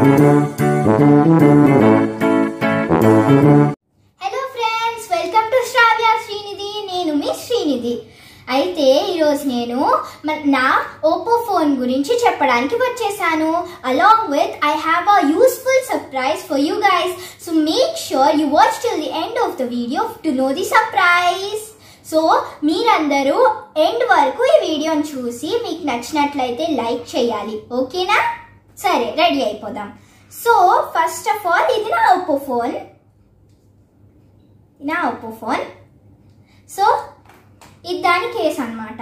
Hello friends, welcome to Shravya Srinidhi. నేను మీ శ్రీనిధి. అయితే ఈరోజు నేను నా ఓప్పో ఫోన్ గురించి చెప్పడానికి వచ్చేసాను. Along with I have a useful surprise for you guys. So make sure you watch till the end of the video to know the surprise. So మీరందరూ ఎండ్ వరకు ఈ వీడియోని చూసి మీకు నచ్చినట్లయితే లైక్ చేయాలి, ఓకేనా? సరే, రెడీ అయిపోదాం. సో ఫస్ట్ ఆఫ్ ఆల్ ఇది నా ఓప్పో ఫోన్. సో ఇది దాని కేస్ అన్నమాట.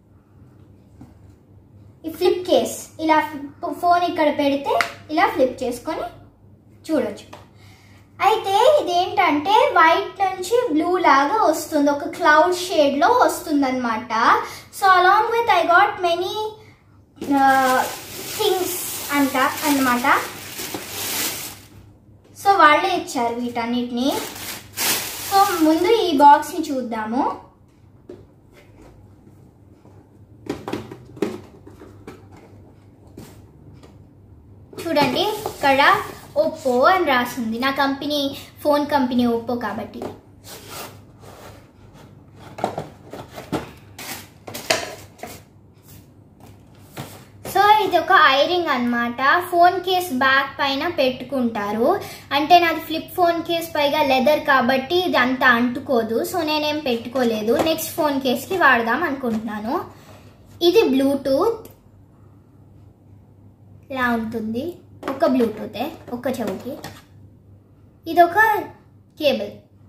ఈ ఫ్లిప్ కేస్, ఇలా ఫోన్ ఇక్కడ పెడితే ఇలా ఫ్లిప్ చేసుకొని చూడొచ్చు. అయితే ఇదేంటంటే వైట్ నుంచి బ్లూ లాగా వస్తుంది, ఒక క్లౌడ్ షేడ్ లో వస్తుంది అనమాట. So along with I got many things అన్నమాట. సో వాళ్ళే ఇచ్చారు వీటన్నిటిని. సో ముందు ఈ బాక్స్ ని చూద్దాము. చూడండి, ఇక్కడ ఓప్పో అని రాసింది. నా కంపెనీ ఫోన్ కంపెనీ ఓప్పో కాబట్టి. సో ఇది ఒక ఐరింగ్ అన్నమాట. ఫోన్ కేస్ బ్యాక్ పైన పెట్టుకుంటారు. అంటే నాది ఫ్లిప్ ఫోన్ కేస్, పైగా లెదర్ కాబట్టి ఇది అంతా అంటుకోదు. సో నేనేం పెట్టుకోలేదు. నెక్స్ట్ ఫోన్ కేస్కి వాడదాం అనుకుంటున్నాను. ఇది బ్లూటూత్ ఇలా ఉంటుంది. ఒక బ్లూటూతే, ఒక చెవుకి. ఇదొక కేబుల్.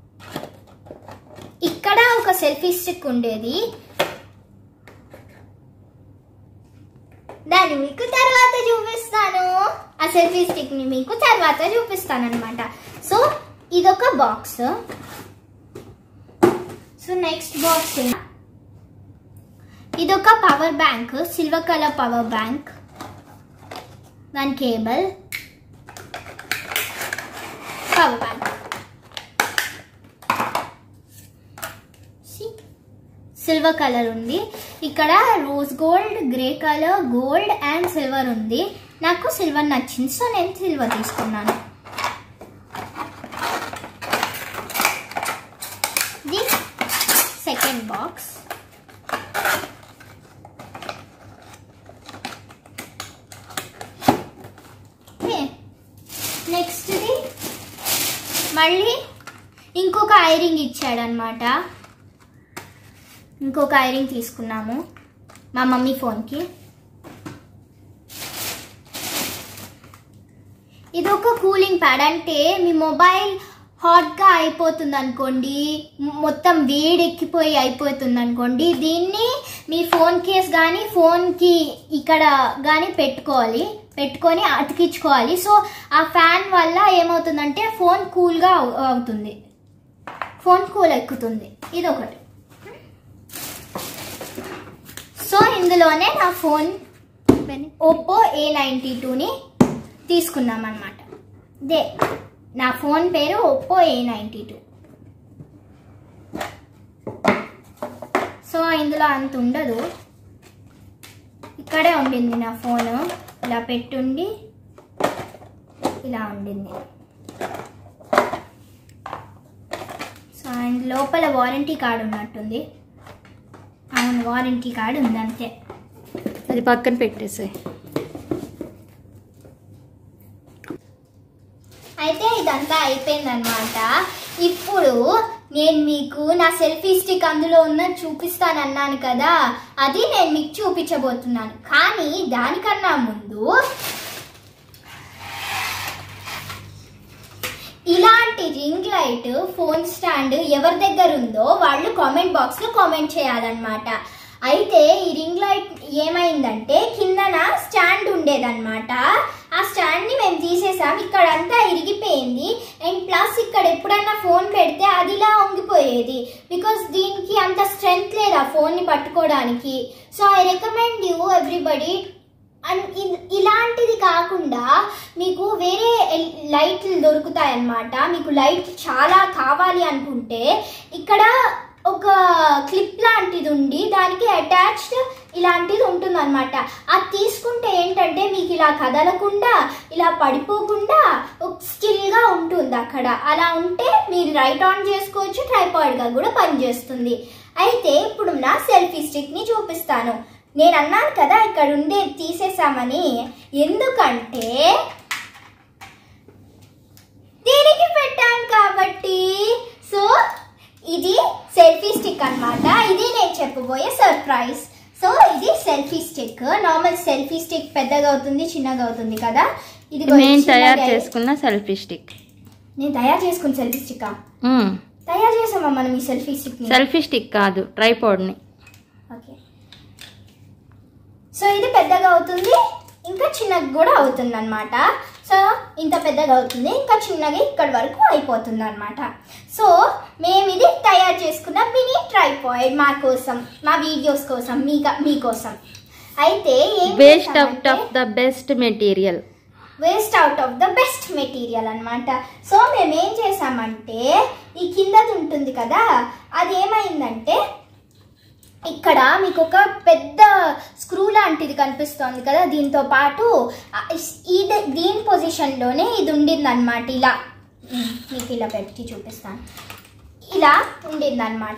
ఇక్కడ ఒక సెల్ఫీ స్టిక్ ఉండేది, దాన్ని మీకు తర్వాత చూపిస్తాను. ఆ సెల్ఫీ స్టిక్ ని మీకు తర్వాత చూపిస్తాను అనమాట. సో ఇదొక బాక్స్. సో నెక్స్ట్ బాక్స్, ఇదొక power bank, silver colour power bank. దాని cable, power bank. Silver colour ఉంది. ఇక్కడ rose gold, grey colour, gold and silver ఉంది. నాకు సిల్వర్ నచ్చింది, సో నేను సిల్వర్ తీసుకున్నాను. ఇది సెకండ్ బాక్స్. నెక్స్ట్ మళ్ళీ ఇంకొక ఐరింగ్ ఇచ్చాడు అనమాట. ఇంకొక ఐరింగ్ తీసుకున్నాము మా మమ్మీ ఫోన్కి. ఇది ఒక కూలింగ్ ప్యాడ్. అంటే మీ మొబైల్ హాట్గా అయిపోతుంది అనుకోండి, మొత్తం వేడెక్కిపోయి అయిపోతుంది అనుకోండి, దీన్ని మీ ఫోన్ కేస్ కానీ ఫోన్కి ఇక్కడ కానీ పెట్టుకొని అతికించుకోవాలి. సో ఆ ఫ్యాన్ వల్ల ఏమవుతుందంటే ఫోన్ కూల్గా అవుతుంది, ఫోన్ కూల్ ఎక్కుతుంది. ఇదొకటి. సో ఇందులోనే నా ఫోన్ ఓప్పో A92ని తీసుకున్నాం అన్నమాట. ఇదే నా ఫోన్ పేరు ఓప్పో A92. సో ఇందులో అంత ఉండదు, ఇక్కడే ఉండింది నా ఫోను. ఇలా పెట్టుండి ఇలా ఉండింది. సో లోపల వారంటీ కార్డు ఉన్నట్టుంది. అవును, వారంటీ కార్డు ఉంది, అంతే. అది పక్కన పెట్టేసే. అయితే ఇదంతా అయిపోయిందనమాట. ఇప్పుడు నేను మీకు నా సెల్ఫీ స్టిక్ అందులో ఉన్నది చూపిస్తానన్నాను కదా, అది నేను మీకు చూపించబోతున్నాను. కానీ దానికన్నా ముందు ఇలాంటి రింగ్ లైట్ ఫోన్ స్టాండ్ ఎవరి దగ్గర ఉందో వాళ్ళు కామెంట్ బాక్స్లో కామెంట్ చేయాలన్నమాట. అయితే ఈ రింగ్ లైట్ ఏమైందంటే కిందన స్టాండ్ ఉండేదన్నమాట. ఆ స్టాండ్ని మేము తీసేసాం. ఇక్కడ అంతా ఇరిగిపోయింది. అండ్ ప్లస్ ఇక్కడ ఎప్పుడైనా ఫోన్ పెడితే అది ఇలా వంగిపోయేది, బికాస్ దీనికి అంత స్ట్రెంగ్త్ లేదు ఆ ఫోన్ని పట్టుకోవడానికి. So I recommend you everybody. And ఇలాంటిది కాకుండా మీకు వేరే లైట్లు దొరుకుతాయన్నమాట. మీకు లైట్ చాలా కావాలి అనుకుంటే ఇక్కడ ఒక క్లిప్ లాంటిది ఉండి దానికి అటాచ్డ్ ఇలాంటిది ఉంటుంది అనమాట. అది తీసుకుంటే ఏంటంటే ఏంటంటే మీకు ఇలా కదలకుండా ఇలా పడిపోకుండా స్టిల్గా ఉంటుంది అక్కడ. అలా ఉంటే మీరు రైట్ ఆన్ చేసుకోవచ్చు, ట్రైపాడ్గా కూడా పనిచేస్తుంది. అయితే ఇప్పుడు నా సెల్ఫీ స్టిక్ని చూపిస్తాను. నేను అన్నాను కదా ఇక్కడ ఉండే తీసేసామని, ఎందుకంటే దీనికి పెట్టాను కాబట్టి. సో ఇది సెల్ఫీ స్టిక్ అన్నమాట. ఇది నేను చెప్పబోయే సర్ప్రైజ్. సో ఇది selfie stick. Normal selfie stick పెద్దగా అవుతుంది, చిన్నగా అవుతుంది కదా. ఇది నేను తయారు చేసుకున్న సెల్ఫీ స్టిక్. నేను తయారు చేసుకున్న సెల్ఫీ స్టిక్ తయారు చేసామా మనం ఈ సెల్ఫీ స్టిక్? సెల్ఫీ స్టిక్ కాదు, ట్రైపాడ్ని. ఓకే. సో ఇది పెద్దగా అవుతుంది, ఇంకా చిన్నగా కూడా అవుతుంది అనమాట. సో ఇంత పెద్దగా అవుతుంది, ఇంకా చిన్నగా ఇక్కడ వరకు అయిపోతుంది అనమాట. సో మేము ఇది తయారు చేసుకున్న మినీ ట్రైపాడ్ మా కోసం, మా వీడియోస్ కోసం, మీకోసం. అయితే waste out of the best material. Waste out of the best material అనమాట. సో మేము ఏం చేసామంటే ఈ కిందది ఉంటుంది కదా, అది ఏమైందంటే ఇక్కడ మీకు ఒక పెద్ద స్క్రూ లాంటిది కనిపిస్తుంది కదా, దీంతో పాటు దీని పొజిషన్లోనే ఇది ఉండిందనమాట. ఇలా మీకు ఇలా పెట్టి చూపిస్తాను. ఇలా ఉండిందనమాట.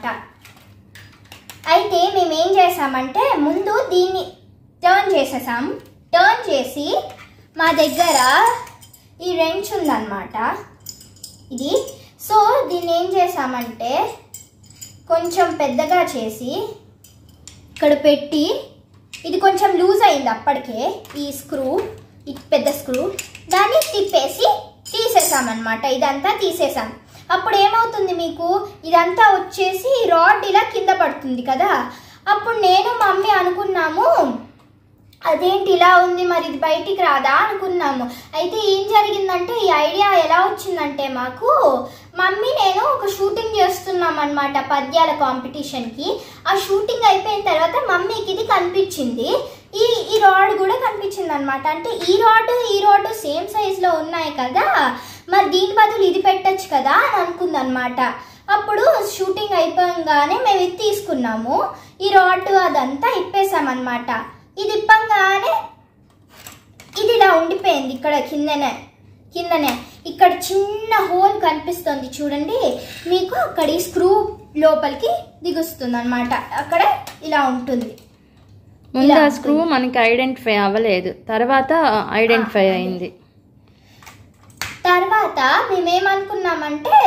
అయితే మేము ఏం చేసామంటే ముందు దీన్ని టర్న్ చేసేసాం. టర్న్ చేసి మా దగ్గర ఈ రెంచ్ ఉందన్నమాట ఇది. సో దీన్ని ఏం చేసామంటే కొంచెం పెద్దగా చేసి ఇక్కడ పెట్టి, ఇది కొంచెం లూజ్ అయింది అప్పటికే ఈ స్క్రూ, ఈ పెద్ద స్క్రూ, దాన్ని తిప్పేసి తీసేసామన్నమాట. ఇదంతా తీసేసాం. అప్పుడు ఏమవుతుంది మీకు, ఇదంతా వచ్చేసి రాడ్ ఇలా కింద పడుతుంది కదా. అప్పుడు నేను మమ్మీ అనుకున్నాము అదేంటి ఇలా ఉంది, మరి ఇది బయటికి రాదా అనుకున్నాము. అయితే ఏం జరిగిందంటే ఈ ఐడియా ఎలా వచ్చిందంటే మాకు, మమ్మీ నేను ఒక షూటింగ్ చేస్తున్నాం అనమాట పద్యాల కాంపిటీషన్కి. ఆ షూటింగ్ అయిపోయిన తర్వాత మమ్మీకి ఇది కనిపించింది, ఈ రాడ్ కూడా కనిపించింది అనమాట. అంటే ఈ రాడ్ సేమ్ సైజులో ఉన్నాయి కదా, మరి దీని బదులు ఇది పెట్టచ్చు కదా అని అనుకుందనమాట. అప్పుడు షూటింగ్ అయిపోగానే మేము ఇది తీసుకున్నాము, ఈ రాడ్ అదంతా ఇప్పేసామన్నమాట. ఇది ఇప్పంగానే ఇది ఇలా ఉండిపోయింది. ఇక్కడ కిందనే ఇక్కడ చిన్న హోల్ కనిపిస్తుంది చూడండి మీకు, అక్కడ ఈ స్క్రూ లోపలికి దిగుస్తుంది అనమాట. అక్కడ ఇలా ఉంటుంది. ముందు ఆ స్క్రూ మనకి ఐడెంటిఫై అవ్వలేదు, తర్వాత ఐడెంటిఫై అయింది. తర్వాత మేమేమనుకున్నామంటే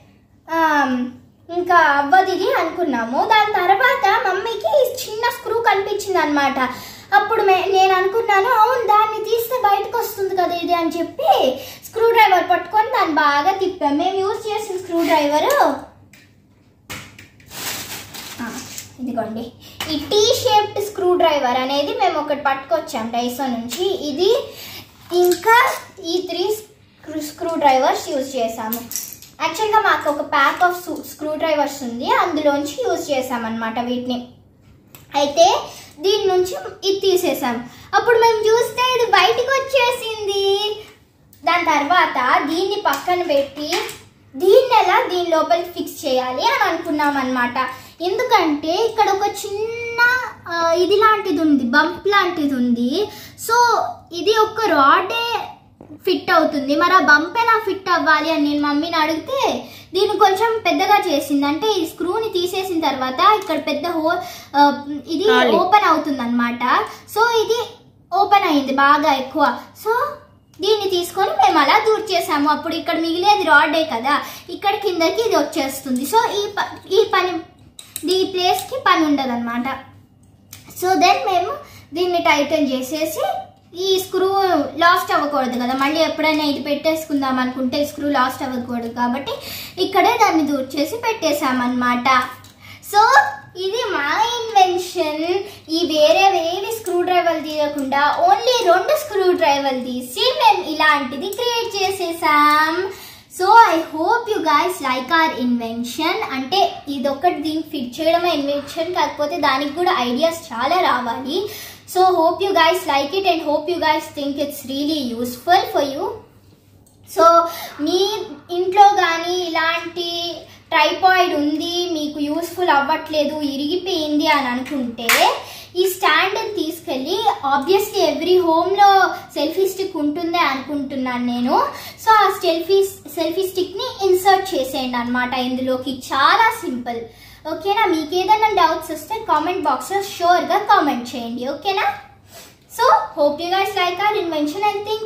ఇంకా అవ్వదు ఇది అనుకున్నాము. దాని తర్వాత మమ్మీకి చిన్న స్క్రూ కనిపించింది అనమాట. అప్పుడు నేను అనుకున్నాను, అవును దాన్ని తీస్తే బయటకు వస్తుంది కదా ఇది అని చెప్పి స్క్రూ డ్రైవర్ పట్టుకొని దాన్ని బాగా తిప్పాం. మేము యూజ్ చేసిన స్క్రూ డ్రైవరు ఇదిగోండి, ఈ టీ షేప్డ్ స్క్రూ డ్రైవర్ అనేది మేము ఒకటి పట్టుకొచ్చాం డైసో నుంచి. ఇది ఇంకా ఈ 3 స్క్రూ డ్రైవర్స్ యూజ్ చేసాము. యాక్చువల్గా మాకు ఒక ప్యాక్ ఆఫ్ స్క్రూ డ్రైవర్స్ ఉంది, అందులోంచి యూజ్ చేసామన్నమాట వీటిని. అయితే దీని నుంచి ఇది తీసేసాం. అప్పుడు మేము చూస్తే ఇది బయటకు వచ్చేసింది. దాని తర్వాత దీన్ని పక్కన పెట్టి దీని లోపలికి ఫిక్స్ చేయాలి అని అనుకున్నాం అనమాట. ఎందుకంటే ఇక్కడ ఒక చిన్న ఇది లాంటిది ఉంది, బంప్ లాంటిది ఉంది. సో ఇది ఒక రాడే ఫిట్ అవుతుంది, మరి ఆ బంప్ ఎలా ఫిట్ అవ్వాలి అని నేను మమ్మీని అడిగితే దీన్ని కొంచెం పెద్దగా చేసింది. అంటే ఈ స్క్రూని తీసేసిన తర్వాత ఇక్కడ పెద్ద హోల్ ఇది ఓపెన్ అవుతుంది అనమాట. సో ఇది ఓపెన్ అయింది బాగా ఎక్కువ. సో దీన్ని తీసుకొని మేము అలా దూర్ చేసాము. అప్పుడు ఇక్కడ మిగిలేది రాడే కదా, ఇక్కడ కిందకి ఇది వచ్చేస్తుంది. సో ఈ ప్లేస్కి పని ఉండదు అనమాట. సో దెన్ మేము దీన్ని టైటన్ చేసేసి, ఈ స్క్రూ లాస్ట్ అవ్వకూడదు కదా, మళ్ళీ ఎప్పుడైనా ఇది పెట్టేసుకుందాం అనుకుంటే స్క్రూ లాస్ట్ అవ్వకూడదు కాబట్టి ఇక్కడే దాన్ని దూర్ చేసి పెట్టేసామన్నమాట. సో ఇది మా ఇన్వెన్షన్. ఈ వేరేవి స్క్రూ డ్రైవర్లు తీయకుండా ఓన్లీ 2 స్క్రూ డ్రైవర్లు తీసి మేము ఇలాంటిది క్రియేట్ చేసేసాం. So I hope you guys like our invention. అంటే ఇదొకటి దీనికి ఫిట్ చేయడమే ఇన్వెన్షన్, కాకపోతే దానికి కూడా ఐడియాస్ చాలా రావాలి. So hope you guys like it and hope you guys think it's really useful for you. So మీ ఇంట్లో కానీ ఇలాంటి ట్రైపాడ్ ఉంది, మీకు యూస్ఫుల్ అవ్వట్లేదు, ఇరిగిపోయింది అని అనుకుంటే ఈ స్టాండ్ తీసుకెళ్ళి ఆబ్వియస్లీ ఎవ్రీ హోమ్లో సెల్ఫీ స్టిక్ ఉంటుందే అనుకుంటున్నాను నేను. సో ఆ సెల్ఫీ స్టిక్ని ఇన్సర్ట్ చేసేయండి అనమాట ఇందులోకి. చాలా సింపుల్. ఓకేనా? మీకు ఏదైనా డౌట్స్ వస్తే కామెంట్ బాక్స్లో షూర్గా కామెంట్ చేయండి. ఓకేనా? So hope you guys like our invention and think